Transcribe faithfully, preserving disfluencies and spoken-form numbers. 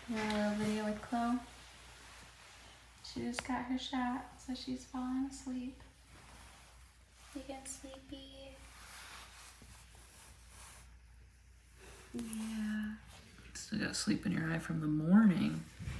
A little video with Chloe. She just got her shot, so she's falling asleep. You getting sleepy? Yeah. Still got sleep in your eye from the morning.